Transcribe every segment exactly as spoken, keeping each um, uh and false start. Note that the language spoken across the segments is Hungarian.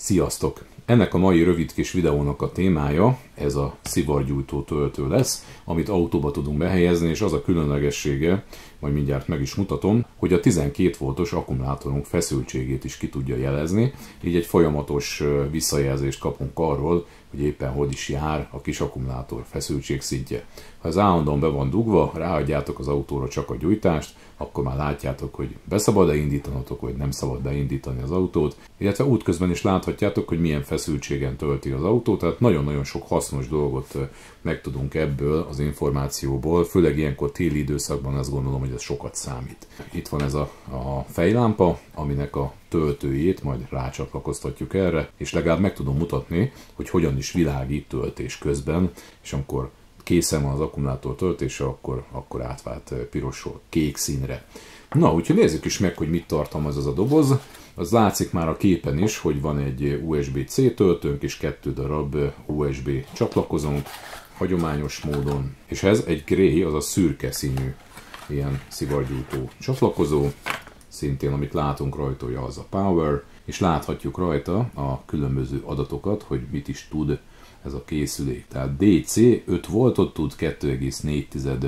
Sziasztok! Ennek a mai rövid kis videónak a témája ez a szivargyújtó töltő lesz, amit autóba tudunk behelyezni, és az a különlegessége, majd mindjárt meg is mutatom, hogy a tizenkét voltos akkumulátorunk feszültségét is ki tudja jelezni, így egy folyamatos visszajelzést kapunk arról, hogy éppen hogy is jár a kis akkumulátor feszültségszintje. Ha ez állandóan be van dugva, ráadjátok az autóra csak a gyújtást, akkor már látjátok, hogy beszabad-e indítanotok, vagy nem szabad beindítani az autót, illetve útközben is láthatjátok, hogy milyen feszültségen tölti az autó, tehát nagyon-nagyon sok hasznos dolgot megtudunk ebből az információból, főleg ilyenkor téli időszakban azt gondolom, hogy ez sokat számít. Itt van ez a, a fejlámpa, aminek a töltőjét majd rácsatlakoztatjuk erre, és legalább meg tudom mutatni, hogy hogyan is világít töltés közben, és amikor készen van az akkumulátor töltése, akkor, akkor átvált pirosról kék színre. Na, úgyhogy nézzük is meg, hogy mit tartalmaz ez a doboz. Az látszik már a képen is, hogy van egy u es bé-C töltőnk és kettő darab u es bé csatlakozónk, hagyományos módon. És ez egy grey, azaz szürke színű ilyen szivargyújtó csatlakozó. Szintén, amit látunk rajta, az a power, és láthatjuk rajta a különböző adatokat, hogy mit is tud ez a készülék. Tehát dé cé öt voltot tud, kettő egész négy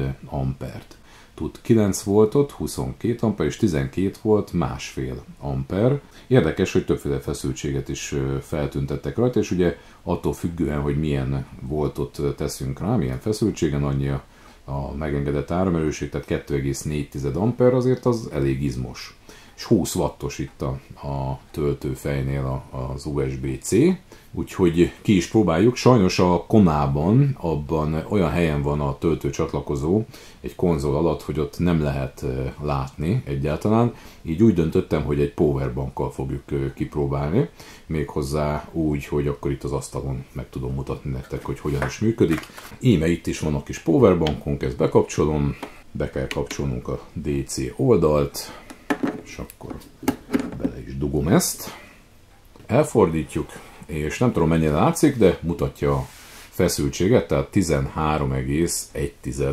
ampert. Tud kilenc voltot, huszonkét amper, és tizenkét volt, másfél amper. Érdekes, hogy többféle feszültséget is feltüntettek rajta, és ugye attól függően, hogy milyen voltot teszünk rá, milyen feszültségen, annyi a, a megengedett áramerőség, tehát kettő egész négy amper, azért az elég izmos. És húsz wattos itt a, a töltőfejnél az u es bé-C, úgyhogy ki is próbáljuk. Sajnos a konában, abban olyan helyen van a töltő csatlakozó egy konzol alatt, hogy ott nem lehet látni egyáltalán, így úgy döntöttem, hogy egy powerbankkal fogjuk kipróbálni, méghozzá úgy, hogy akkor itt az asztalon meg tudom mutatni nektek, hogy hogyan is működik. Íme itt is van a kis powerbankunk, ezt bekapcsolom, be kell kapcsolnunk a dé cé oldalt, és akkor bele is dugom ezt. Elfordítjuk, és nem tudom mennyire látszik, de mutatja a feszültséget, tehát tizenhárom egész egy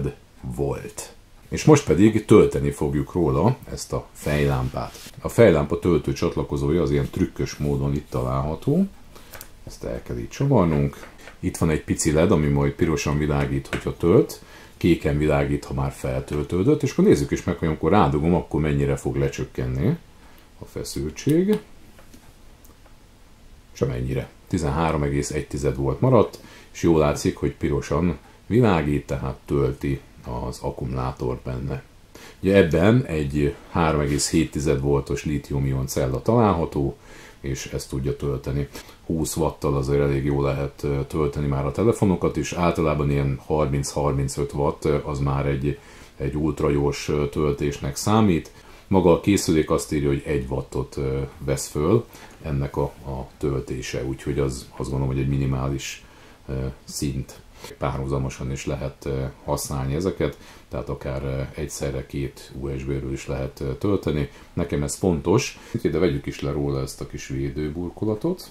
volt. És most pedig tölteni fogjuk róla ezt a fejlámpát. A fejlámpa töltő csatlakozója az ilyen trükkös módon itt található. Ezt el kell így csavarnunk. Itt van egy pici led, ami majd pirosan világít, hogyha tölt. Kéken világít, ha már feltöltődött, és akkor nézzük is meg, hogy amikor rádugom, akkor mennyire fog lecsökkenni a feszültség. És amennyire. tizenhárom egész egy volt maradt, és jól látszik, hogy pirosan világít, tehát tölti az akkumulátor benne. Ugye ebben egy három egész hét voltos lítium-ion cella található, és ezt tudja tölteni. húsz watttal azért elég jól lehet tölteni már a telefonokat is, általában ilyen harminc-harmincöt watt az már egy, egy ultragyors töltésnek számít. Maga a készülék azt írja, hogy egy wattot vesz föl ennek a, a töltése, úgyhogy az, azt gondolom, hogy egy minimális szint. Párhuzamosan is lehet használni ezeket, tehát akár egyszerre két u es bé-ről is lehet tölteni. Nekem ez fontos, de vegyük is le róla ezt a kis védőburkolatot.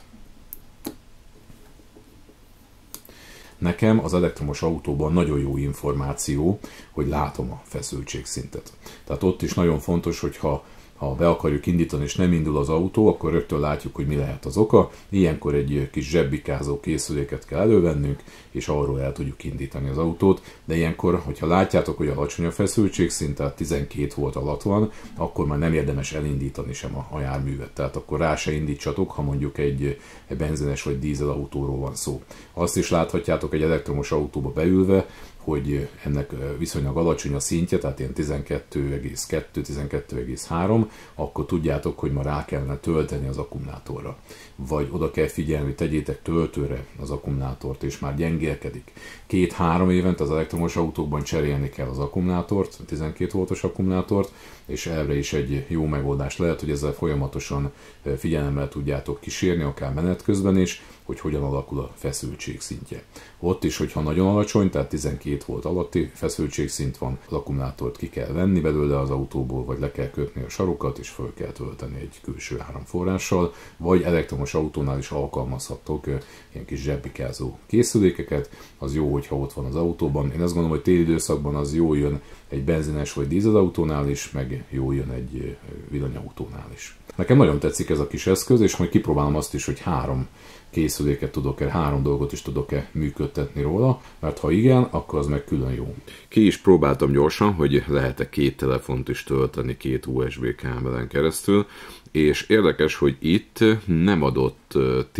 Nekem az elektromos autóban nagyon jó információ, hogy látom a feszültségszintet. Tehát ott is nagyon fontos, hogyha ha be akarjuk indítani és nem indul az autó, akkor rögtön látjuk, hogy mi lehet az oka. Ilyenkor egy kis zsebbikázó készüléket kell elővennünk, és arról el tudjuk indítani az autót. De ilyenkor, hogyha látjátok, hogy alacsony a feszültségszint, tehát tizenkét volt alatt van, akkor már nem érdemes elindítani sem a, a járművet. Tehát akkor rá se indítsatok, ha mondjuk egy, egy benzines vagy dízel autóról van szó. Azt is láthatjátok egy elektromos autóba beülve, hogy ennek viszonylag alacsony a szintje, tehát ilyen tizenkettő egész kettő tizenkettő egész három, akkor tudjátok, hogy ma rá kellene tölteni az akkumulátorra. Vagy oda kell figyelni, tegyétek töltőre az akkumulátort, és már gyengélkedik. Két-három évente az elektromos autókban cserélni kell az akkumulátort, a tizenkét voltos akkumulátort, és erre is egy jó megoldás lehet, hogy ezzel folyamatosan figyelemmel tudjátok kísérni, akár menet közben is, hogy hogyan alakul a feszültség szintje. Ott is, hogyha nagyon alacsony, tehát tizenkét volt alatti feszültségszint van, az akkumulátort ki kell venni belőle az autóból, vagy le kell kötni a sarokat, és föl kell tölteni egy külső áramforrással, vagy elektromos autónál is alkalmazhattok ilyen kis zsebbikázó készülékeket. Az jó, hogyha ott van az autóban. Én azt gondolom, hogy téli időszakban az jó jön egy benzines vagy dízelautónál is, meg jó jön egy villanyautónál is. Nekem nagyon tetszik ez a kis eszköz, és majd kipróbálom azt is, hogy három készüléket tudok-e, három dolgot is tudok-e működtetni róla, mert ha igen, akkor az meg külön jó. Ki is próbáltam gyorsan, hogy lehet-e két telefont is tölteni két u es bé kábelen keresztül, és érdekes, hogy itt nem adott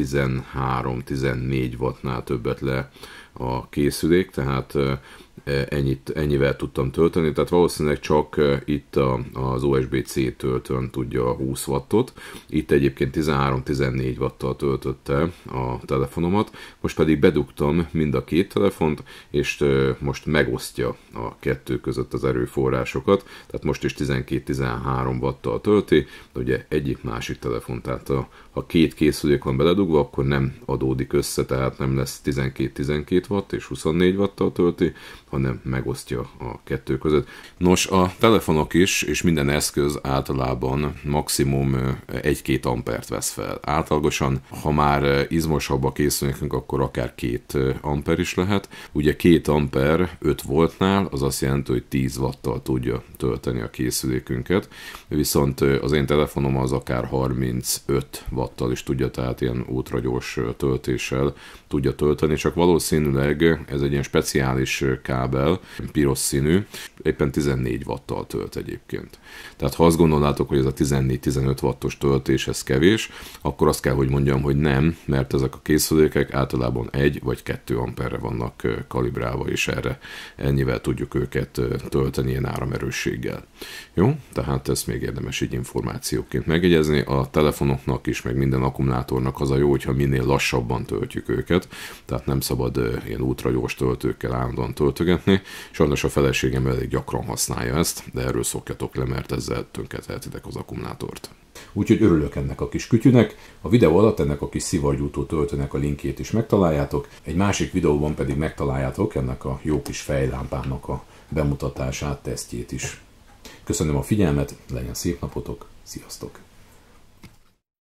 tizenhárom-tizennégy wattnál többet le a készülék, tehát ennyit, ennyivel tudtam tölteni, tehát valószínűleg csak itt az u es bé-C töltőn tudja a húsz wattot, itt egyébként tizenhárom-tizennégy watttal töltötte a telefonomat, most pedig bedugtam mind a két telefont, és most megosztja a kettő között az erőforrásokat, tehát most is tizenkét-tizenhárom watttal tölti, de ugye egyik-másik telefon, tehát a, ha két készülék van beledugva, akkor nem adódik össze, tehát nem lesz tizenkét-tizenkét watt és huszonnégy watttal tölti, hanem megosztja a kettő között. Nos, a telefonok is, és minden eszköz általában maximum egy-két ampert vesz fel. Átlagosan, ha már izmosabb a készülékünk, akkor akár két amper is lehet. Ugye két amper öt voltnál, az azt jelenti, hogy tíz watttal tudja tölteni a készülékünket, viszont az én telefonom az akár harmincöt watttal is tudja, tehát ilyen ultragyors töltéssel tudja tölteni, csak valószínűleg ez egy ilyen speciális kábel, piros színű, éppen tizennégy watttal tölt egyébként. Tehát ha azt gondolnátok, hogy ez a tizennégy-tizenöt wattos töltés, ez kevés, akkor azt kell, hogy mondjam, hogy nem, mert ezek a készülékek általában egy vagy kettő amperre vannak kalibrálva, és erre ennyivel tudjuk őket tölteni ilyen áramerősséggel. Jó? Tehát ezt még érdemes így információként megjegyezni. A telefonoknak is, meg minden akkumulátornak az a jó, hogyha minél lassabban töltjük őket, tehát nem szabad ilyen ultragyors töltőkkel állandóan töltögetni. Sajnos a feleségem elég gyakran használja ezt, de erről szokjatok le, mert ezzel tönkretehetitek az akkumulátort. Úgyhogy örülök ennek a kis kütyűnek. A videó alatt ennek a kis szivargyújtó töltőnek a linkjét is megtaláljátok, egy másik videóban pedig megtaláljátok ennek a jó kis fejlámpának a bemutatását, tesztjét is. Köszönöm a figyelmet, legyen szép napotok, sziasztok!